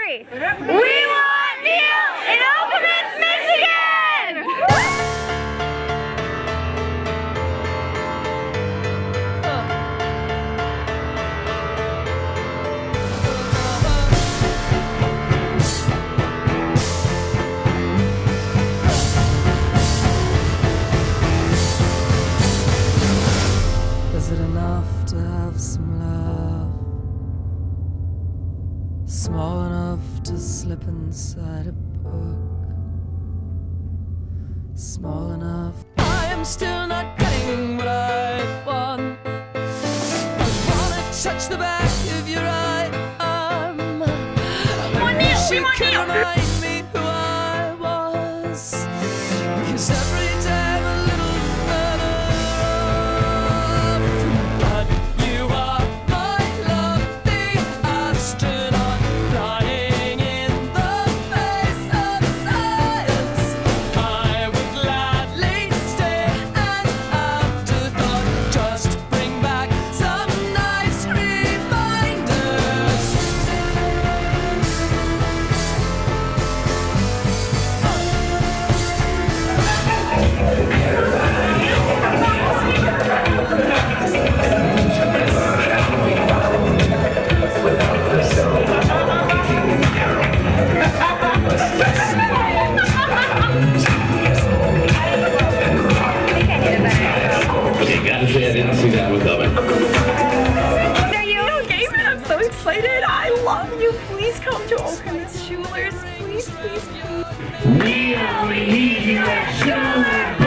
3. We want Neil in Okemos, Michigan! Is it enough to have some love? Small enough to slip inside a book. Small enough. I am still not getting what I want. I wanna touch the back of your right arm. I wish you could remind me who I was. Because every day I'm a little further off. But you are my love, the astronaut flying in the face of science. I would gladly stay an afterthought. Just bring back some nice reminders. Gotta say I didn't see that one coming. Are you Neil Gaiman? I'm so excited. I love you. Please come to Okemos Schuler's. Please, please, please. Neil, we need you at Schuler.